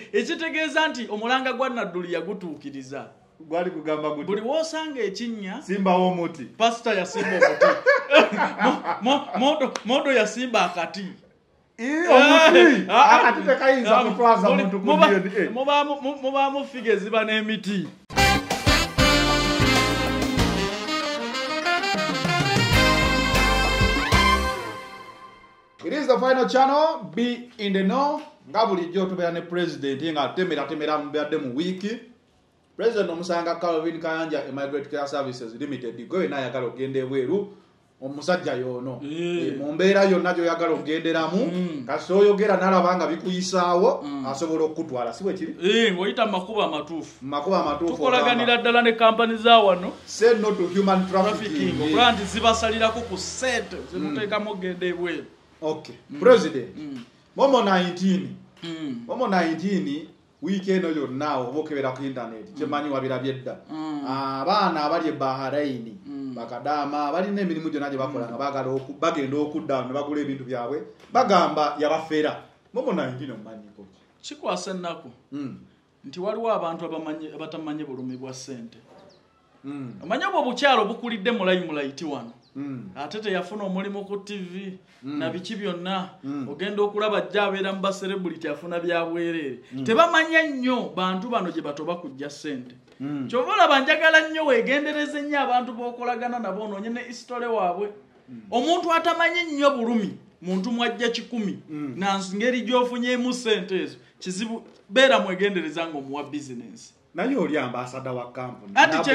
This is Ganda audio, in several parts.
ekitegeeza nti omulanga gwa Nadduli yagutuukiriza gwali kugamba guti buli wosanga ekinnya simba omuti pastor yasimba omuti Mondo yasimba akati omuti akati tekayinza kutwaza muntu kudiyo mubaamu fige ziba n'emiti. It is the final channel, be in the know. Nga bulijjo tubeera ne president nga temera mubadde mu wiki. President omusanga Calvin Kayanja Immigrant Care Services Limited gwe n'ayagala ogenda ebweru omusajja yono mu mbeera yonna gy'oyagala ogenderamu kasi oyogera n'alaba nga bikuyisaawo asobola okutwala si bwe kiri ng'oyita makubo amatuufu tukolaganira ddala ne kampani za wano say no to human trafficking okulaba nti zibasalirako ku ssente zimuteekamu ogenda ebweru. Okay. President. MOMO19 weekend oyo now obokebera ku internet. Chemanyi wabirabye dda. Abaana abali Bahrain bakadama bali n'emirimu gyonna gye bakola nga bagenda okudda ne bagula ebintu byabwe bagamba yabafera. MOMO19 omanyiko. Kikwasa ennaku. Nti waliwo abantu abatamanye bulumi bwa ssente. Omanye obwo bukyalo bukulidde mulayi wano. Ate teyafuna omulimu ku TV na biki byonna ogenda okulaba ajja abeera mu celebrity afuna byabwerere tebamanya nnyo bantu bano gye batoba kujja ssente kyova olaba njagala nnyo weegendereze nnyo abantu b'okolagana nabo onoonye ne history waabwe omuntu atamanyi nnyo bulumi muntu mwajja 100 na ngeri gy'ofunyeemu ssente ezo kizibu beera mwegendereza ng'omuwa business naye oli ambassador wa company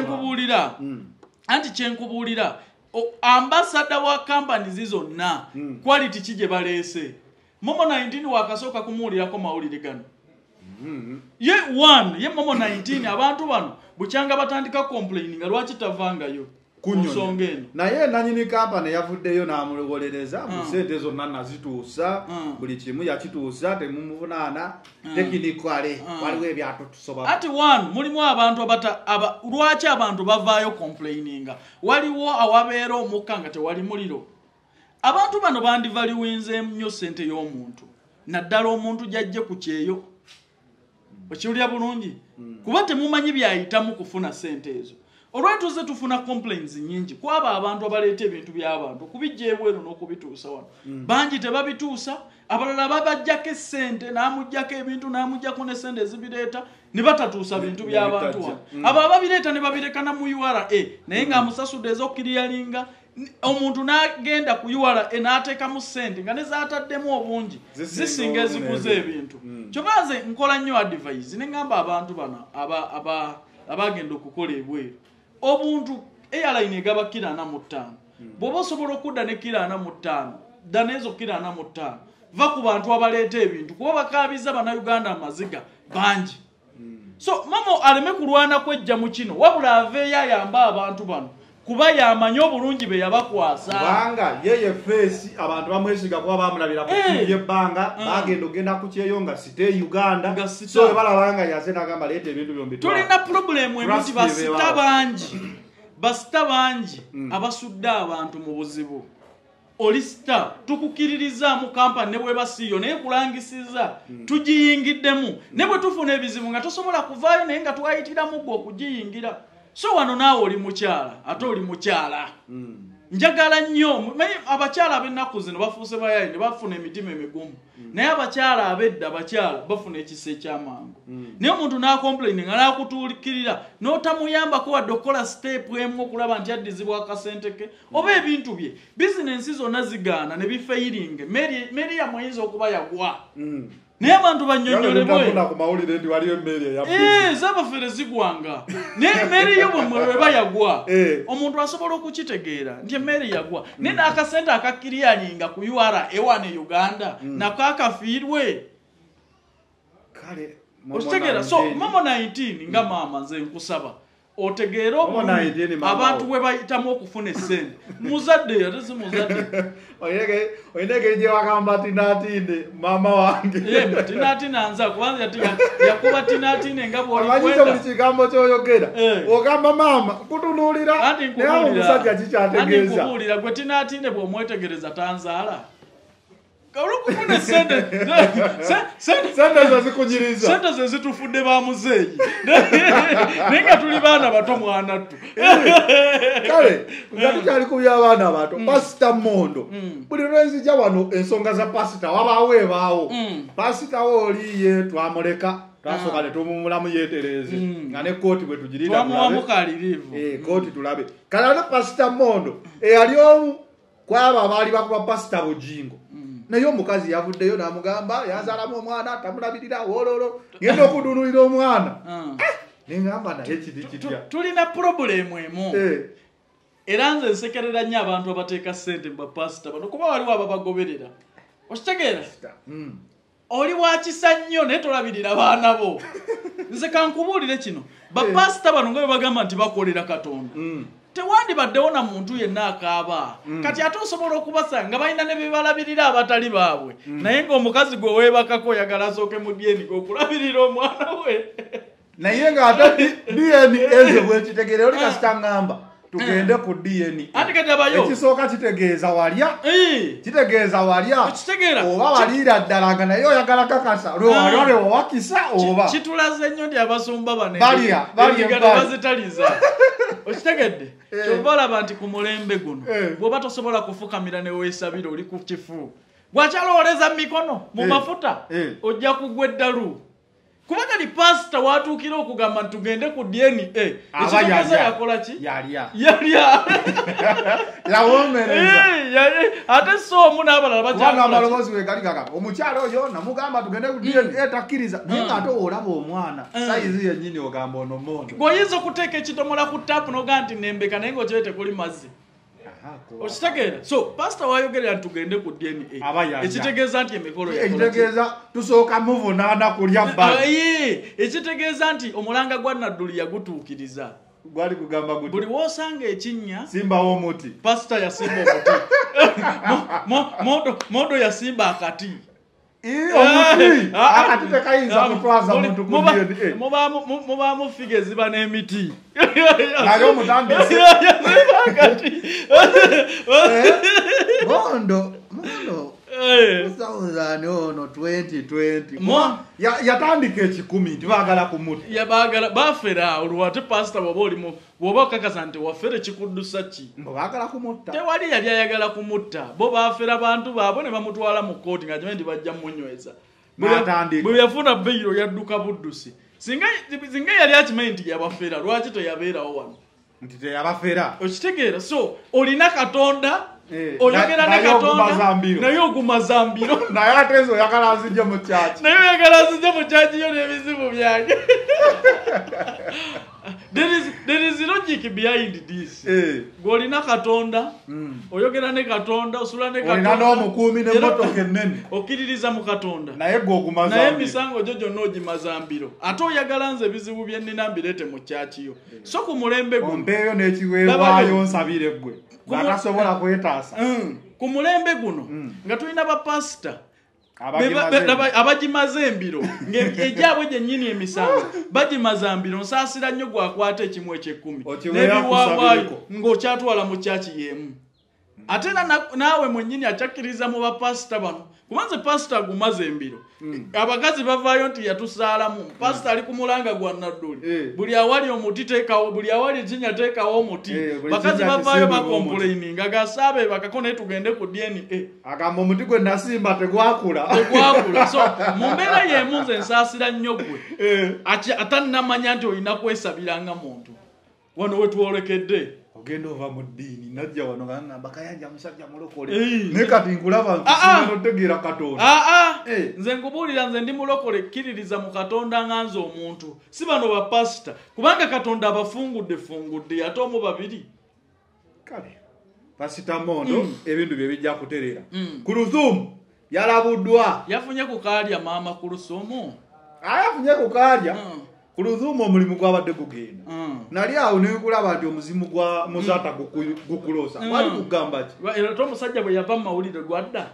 anti kyenkubuulira ambassador wa companies zonna quality kije balese MOMO19 wakasooka kumuulirako mawulire gano ye MOMO19 abantu bano bukyanga batandika complaining lwaki tavangayo kusonga eno naye nanyini company yavuddeyo n'amulogolereza mu ssente zonna nazituusa buli kimu yakituusa temumuvunaana tekinikale waliwo ebyato tusoba ati mulimu abantu lwaki abantu bavaayo complaininga waliwo awabeera omukka nga tewali muliro abantu bano bandivaliwinze nnyo ssente y'omuntu naddala omuntu gyajje ku kyeyo okiwulira bulungi kuba temumanyi byayitamu kufuna ssente ezo olwatuze tufuna complaints nyingi kwaba abantu abaleeta ebintu by'abantu okubijja ebweru n'okubituusa wano bangi tebabituusa abalala babajjako essente n'amuggyako ebintu n'amuggyako n'essente ezibireeta ne batatuusa bintu by'abantu wano abo ababireeta ne babireka na mu URA naye ng'amusasudde ez'okkiriyalinga omuntu n'agenda ku URA n'ateekamu ssente nga ne zaataddemu obungi zisinga eziguze ebintu kyova nze nkola nnyo advice ne ngamba abantu bano abagenda okukola ebweru obuntu airline egaba kira 45 bw'oba osobola okudda ne kira 45 dda n'ezo kira 45 va ku bantu abaleeta ebintu kuba bakaabiza bannayuganda amaziga bangi so Momo aleme kulwana kwejja mu kino wabula aveeyo ayamba abantu bano kuba yamanyi obulungi be yabakwasa kubanga yeye face abantu bamwesiga kuba bamulabira ku yebbanga bagenda ogenda ku kyeyo nga site Uganda so balabanga yase nagamba leeta ebintu byombi tulina problem emiti basita bangi abasudde abantu mu buzibu olista tukukiririza mu kampani ne bwe basiyo naye kulangisiza tugiyingiddemu ne bwe tufuna ebizibu nga tosobola kuvaayo naye nga twayitiramu gwe okugiyingira so wano naawe oli mukyala ate oli mukyala njagala nnyo abakyala ab'ennaku zino bafuuse bayayi ne bafuna emitima emigumu naye abakyala ab'edda abakyala bafuna ekisa ekyamangu naye omuntu n'akomplaini nga n'akutuukirira n'otamuyambako wadde okukola siteepu emu okulaba nti addizibwa akasente ke oba ebintu bye bizinensi zonna zigaana ne bifeyiringe meri yamuyinza okuba yagwa naye abantu bannyonnyolebwe zabafere zigwanga naye emmere yo bwe bayagwa omuntu asobola okukitegeera nti emmere yagwa naye n'akasente akakkiriyaninga ku URA ewana e Uganda nako akafiirwe okitegeera so MOMO19 nga maama nze nkusaba otegeera abantu bwe bayitamu okufuna essente muzadde ate si muzadde oyinege gye wakamba tinatinde mama wange tinatinde anza kubanza yakuba tinatinde nga bwolikwenda buli kigambo kyoyogera ogamba mama kutunuulira naye omusajja kikyategeeza nkubuulira gwe tinatinde bw'omwetegereza tanzaala Kalukufuna sente zikunyiriza. Sente zezitufudde ba muzeeyi. Nenga tuli baana bato mwana tu. Kale, ngati kyali kubya abaana bato. Pastor Mondo. Buli lwenzija wano ensonga za pastor wabaawe baawo. Pastor oliye twamuleka. Twasoka ne tumumulamu yetereze. Nga ne kooti bwe tugirira. Twamuwamukalirivu. Kooti tulabe. Kala ne Pastor Mondo ali omu kwaba abaali bakuba Pastor Bujingo. Naye omukazi yavuddeyo n'amugamba yazaalamu omwana tamulabirira wololo ngenda okudunulira omwana. Nengamba naye kidi kitya. Tulina problemu emu. Era nze nsekerera nnyo abantu abateeka ssente mu bapasita bano kuba waliwo ababagoberera. Okitegeera? Oli wakisa nnyo naye tolabirira baana bo. Nze kankubuulire kino. Bapasita bano nga bwe bagamba nti bakolera Katonda. Tewandibaddewo na muntu yenna akaaba. Kati ate osobola okubasanga balina ne bebalabirira abatali baabwe. Naye ng'omukazi gwe weebakako oyagala asooke mu dyeni okulabirira omwana we. Naye ng'ate DNA bwekitegeera oli kasita ngamba tugende ku DNA. Ate kati abayo ekisooka kitegeeza walya. Kitegeeza walya. Kitegeera. Oba waliira ddala nga naye oyagala kakasa. Lwewalole owakisa oba. Kitulaze nnyo ndi abasumba bano. Balya. Bazitaliza. Okitegedde? Kyova olaba nti ku mulembe guno bw'oba tosobola kufukamira ne weesabira oli ku kifu. Bw'akyalowooleza mu mikono mu mafuta ojja kugwa eddalu. Kubanga ni pastor watuukira okugamba nti tugende ku DNA. Ekitegeeza yakola ki? Yalya. Yawoomereza. Ate so omu n'abalala kubanga amaloboozi we gali gaga. Omukyala oyo namugamba tugende ku DNA takkiriza. Naye ng'ate olaba omwana sayizi yennyini ogamba ono Mondo. Gw'oyinza okuteeka ekidomola ku taapu n'ogaa nti nembeka naye ng'okiwe tekuli mazzi. Okitegeera? So pastor wayogerera nti tugende ku DNA. Ekitegeeza nti emikolo yakola. Ekitegeeza tusooka muvunaana kulya bbali. Ekitegeeza nti omulanga gwa Nadduli yagutuukiriza. Gwali kugamba guti. Buli w'osanga ekinnya simbawo omuti. Pastor yasimba omuti. Mondo yasimba akati. Omuti. Akati tekayinza kutwaza muntu ku DNA. Mubaamu fige ziba n'emiti. Naye omutandisi. Mondo. 2020 yatandika ekikumi nti baagala kumutta. Yabaagala bafera olwate pastor bw'oba olimu bw'oba okakasa nti wafera ekikuddusa ki. Baagala kumutta. Tewali yali ayagala kumutta. Bo bafera bantu baabwe ne bamutwala mu kkooti nga kimanyi nti bajja munyweza. Bwe yafuna beyiro yadduka buddusi. Singa yali akimanyi nti yabafera lwaki teyabeerawo wano. Nti teyabafera. Okitegeera? So olina Katonda. Oyogera ne Katonda naye ogumazambiro. Naye ate ezo oyagala azijje mu kyaki. Naye oyagala azijje mu kyaki yo n'ebizibu byange. There is logic behind this. Gw'olina Katonda, oyogera ne Katonda, osula ne Katonda. Olina n'omukuumi n'emmotoka ennene. Okkiririza mu Katonda. Naye gwe ogumazambiro. Naye emisango gyo gyonna ogimazambiro. Ate oyagala nze ebizibu bye nnina mbireete mu kyaki yo. So ku mulembe guno. Ompeeyo n'ekiweebwayo nsabire gwe. Batasobola kwetaasa. Ku mulembe guno nga tulina bapasita abagimaze embiro ng'egyabwe gyennyini emisango bagimaza mbiro nsaasira nnyo gwakwata ekimu eky'ekkumi n'ebiwaabwayo ng'okyatwala mu kyaki y'emu. Ate naawe mwennyini akyakkiriza mu bapasita bano kubanze pasita agumaze embiro. Abakazi bavaayo nti yatusaalamu. Pasita ali ku mulanga gwa Nadduli. Buli awali omuti teekawo, buli awali ekinnya teekawo omuti. Bakazi bavaayo bakomplaininga gasaabe bakako naye tugende ku DNA. Agamba omuti gwe nasimba tegwakula. Tegwakula. So mu mbeera y'emu nze nsaasira nnyo gwe. Atannamanya nti olina kwesabiranga muntu. Wano we twolekedde. Ogenda ova mu ddiini najja wano ngamba kayanja musajja mulokole. Ne kati nkulaba nti otegeera Katonda. Nze nkubuulira nze ndi mulokole kkiririza mu Katonda nga nze omuntu. Si bano bapasita kubanga Katonda abafungudde ate omu babiri. Kale Pasita Mondo ebintu bye bijja kuterera. Kulthum yalabuddwa. Yafunye ku kaalya maama Kulthum. Yafunye ku kaalya. Kulthum omulimu gwabadde gugenda. Nali awo ne kulaba nti omuzimu gwa Muzata gukulosa. Wali kugamba ki? Era to musajja bwe yava mu mawulire gwadda.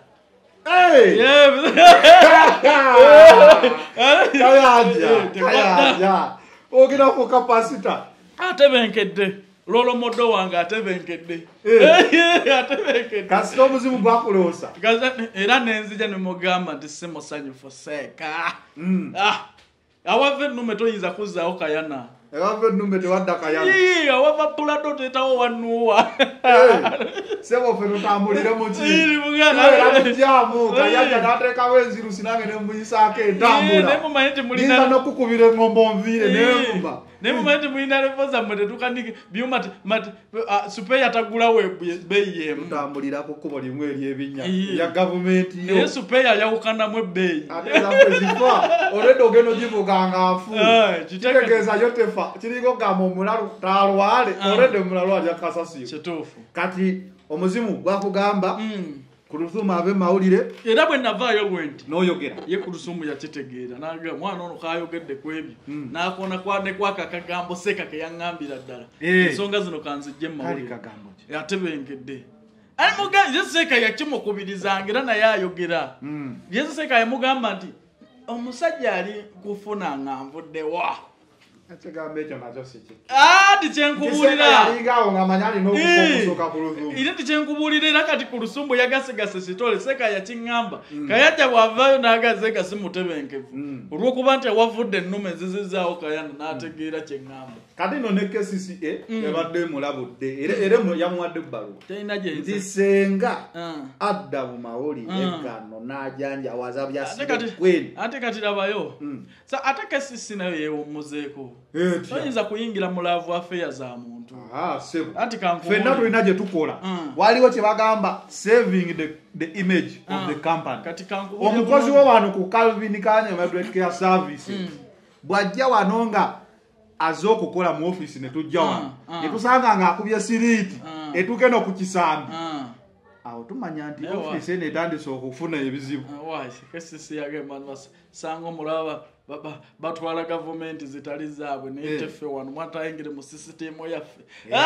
Kayanja. Ogenda ku kapasita. Atebenkedde. lolo modo wange atebenkedde atebenkedde kasita omuzimu gwakuloosa era nenzija ne mugamba nti simusanyufu seeka awava ennume toyinza kuzzaawo kayana ewava ennume tewadda kayana awava pulado tetawo wanuwa sebo ffe tutambulire mukiera mujaamu kayanja n'ateekawo enzirusi nange nemuyisaako entambula n'okukubira engombo nviire nenvuma naye mumanyi nti mulina levoza mmwe tetukanike byuma supeya tagulawo ebbeeyi emu tutambulira ku kkubo limu ery'ebinnya ya gavumenti naye supeya yawukanamu ebbeeyi ate zazifa olwedde ogenda ogivuganga nfu kitegeeza yo tefa kiriko gamba omulalu talwale olwedde omulalu alya kasasiyo kituufu kati omuzimu gwakugamba Kulthum ave mawulire era bwe navaayo bwenti n'oyogera ye Kulthum yakitegeera naga mwana ono kayogedde kwebyo n'akona kwaka akagambo seka ke yaŋŋambira ddala ensonga zino kanzijje mawulire yatebengedde ali mugamba yesu seka yakimukubirizanga era naye ayogera yesu seka yamugamba nti omusajja ali kufuna nga nvuddewa ekigambo ekyo nakyo siki tikyenkubuulira era tikyenkubuulira era kati Kulthum yagasegase kitole seka yakiŋŋamba kayajja bw'avaayo n'agazeeka simutebenkevu olw'okuba nti awavudde ennume ezizizaawo kayana n'ategeera kyeŋŋamba kati no ne Kcca ebadde mulabudde era yamuwadde ebbaluwa talina nti senga adda mu mawulire eggano n'ajanjawaza byasikwenu ate kati labayo ate Kcca nayo yeewummuzeeko oyinza kuyingira mu laavu afeya za muntu ffenna tulina gye tukola waliwo kye bagamba saving the image of the company omukozi wo wano ku Calvin Kanya Migrant Care Services bw'ajja wano nga azze okukola mu office ne tujja wano ne tusanga ng'akubye siriiti etuuke n'okukisambi awo tumanya nti office eno etandise okufuna ebizibu Kcca yagamba sanga omulaba batwala gavumenti zitali zaabwe naye teffe wano mwatayingire mu sisitemu yaffe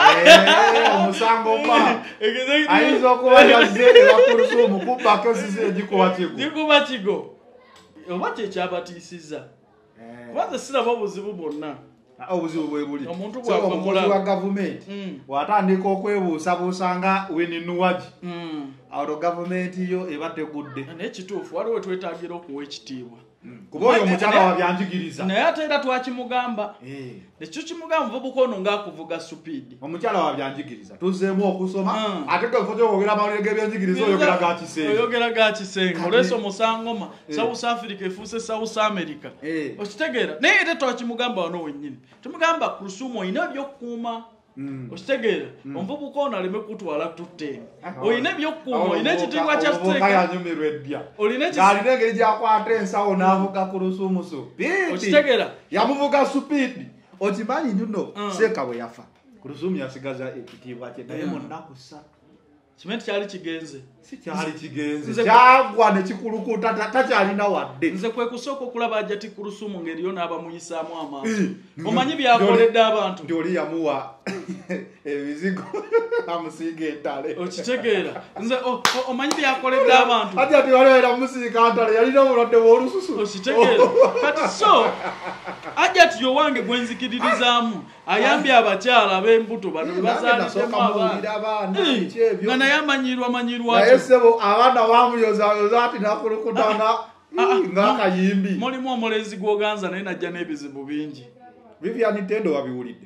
Musangoma ayinza okuba yazze ewa Kulthum kubba Kcca gikuba kigo oba kyekyabatiisiza kubanze siraba obuzibu bwonna obuzibu bwe buli omukozi wa gavumenti watandika okwebuusabuusa nga weninuwagi awo gavumenti yo eba tegudde naye kituufu waliwo twetaagira okuwa ekitiibwa kuba oyo omukyala wabyanjigiriza naye ate era twakimugamba ekyo kimugamba muvubuka ono ng'akuvuga supiidi omukyala wabyanjigiriza tuzzeemu okusoma ate gafute okwogera amawulire g'ebyenjigiriza oyogera ga kisenga olweso Musangoma South Africa efuuse South America okitegeera naye ate twakimugamba wano wennyini tumugamba Kulthum oyina ebyokukuuma okitegeera omuvubuka ono aleme kutwala tutte oyina ebyokukuuma olina ekitiibwa kya yanyumirwa eddya ng'alina engeri gyakwata ensawo n'avuga Kulthum okitegeera yamuvuga supiidi okimanyi nno seeka bwe yafa Kulthum yasigaza ekitiibwa kye naye mu nnaku ssatu kimenti kyali kigenze si kyali kigenze kyagwa ne kikulukuta takyalina wadde nze kwe kusooka okulaba ajja ti Kulthum ng'eriyo n'abamuyisaamu amaaso omanyi byakoledde abantu nti oli yamuwa ebizigo amusiiga entale okitegeera nze omanyi byakoledde abantu ati ati waliwo era musiiga ntale yalina obulwadde bw'olususu okitegeera kati so ajja ti yowange gwe nzikiririzaamu ayambye abakyala ab'embuto bano bazaalidemu abaana nga naye amanyirwamanyirwatyo sebo abaana bamuyozayoza ati nakulukutanga ng'akayimbi mulimu omulenzi gw'oganza naye najja n'ebizibu bingi Vivian Tendo wabiwulidde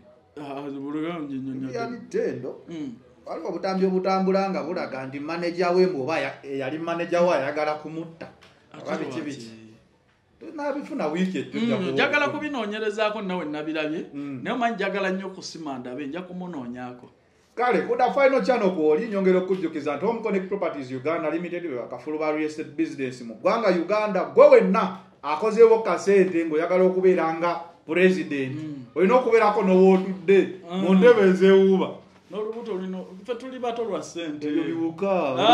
Vivian Tendo waliwo obutambi obutambula nga bulaga nti maneja wembu oba yali maneja we ayagala kumutta oba biki biki nabifuna wiiki ejjujja njagala kubinoonyerezaako nawe nabirabye naye omanyi njagala nnyo okusima ndabe nja kumunoonyaako kale kuda final channel kwoli nyongera okujjukiza nti Home Connect Properties Uganda Limited be bakafulu ba real estate business mu ggwanga Uganda gwe wenna akozeewo kasente ng'oyagala okubeeranga president olina okubeerako n'owootudde mu ntebe ezeewuuba n'olubuto olino ffe tuli bato lwa ssente ebyo biwuka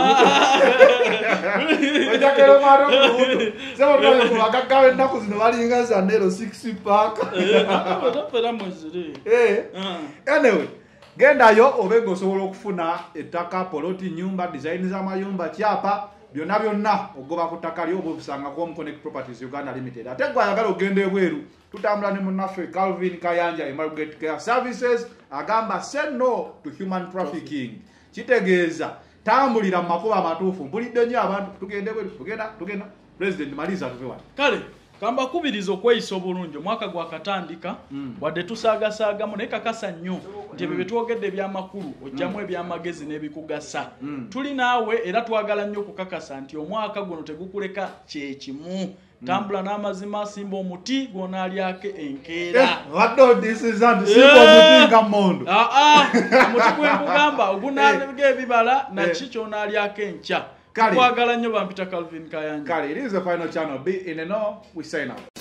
ojakera omwana olubuto sebotale ku bagaggawo ennaku zino balinga zanero 6 pack topera mwezire anyway gendayo obe ng'osobola okufuna ettaka poloti nyumba design z'amayumba kyapa byonna ogoba ku ttaka lyo obusanga ku Connect Properties Uganda Limited. Ate gwe ayagala ogende ebweru tutambula ne munnaffe Calvin Kayanja Emergent Care Services agamba say no to human trafficking. Kitegeeza tambulira mu makubo amatuufu mpulidde nnyo abantu tugende bweru tugenda President maliza tuvewa kale kamba kubirizo kweyisa obulungi omwaka gwakatandika wadde tusaagasaagamu naye kakasa nnyo nti ebyo byetwogedde ebyamakulu ojjamu ebyamagezi n'ebikugasa tuli naawe era twagala nnyo okukakasa nti omwaka guno tegukuleka kyekimu tambula n'amazima simba omuti gwonaalyako enkeera omuti gwekugamba ogunaaga ebibala naki kyonaalyako enkya twagala nnyo bampita Calvin Kayanja. It is the final channel. Be in the know. We sign out.